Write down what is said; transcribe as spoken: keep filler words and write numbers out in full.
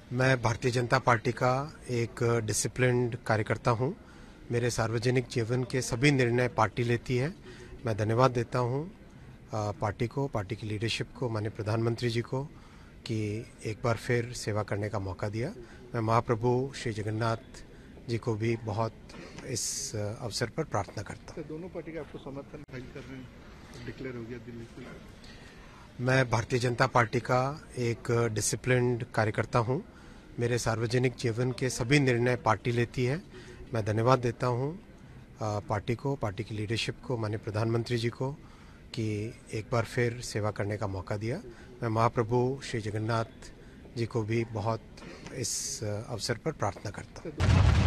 मैं भारतीय जनता पार्टी का एक डिसिप्लिन्ड कार्यकर्ता हूं। मेरे सार्वजनिक जीवन के सभी निर्णय पार्टी लेती है। मैं धन्यवाद देता हूं पार्टी को, पार्टी की लीडरशिप को, माननीय प्रधानमंत्री जी को कि एक बार फिर सेवा करने का मौका दिया। मैं महाप्रभु श्री जगन्नाथ जी को भी बहुत इस अवसर पर प्रार्थना करता हूँ। दोनों पार्टी का आपको समर्थन फाइल कर रहे हैं, डिक्लेयर हो गया दिल्ली से। मैं भारतीय जनता पार्टी का एक डिसिप्लिन्ड कार्यकर्ता हूं। मेरे सार्वजनिक जीवन के सभी निर्णय पार्टी लेती है। मैं धन्यवाद देता हूं पार्टी को, पार्टी की लीडरशिप को, माननीय प्रधानमंत्री जी को कि एक बार फिर सेवा करने का मौका दिया। मैं महाप्रभु श्री जगन्नाथ जी को भी बहुत इस अवसर पर प्रार्थना करता हूँ।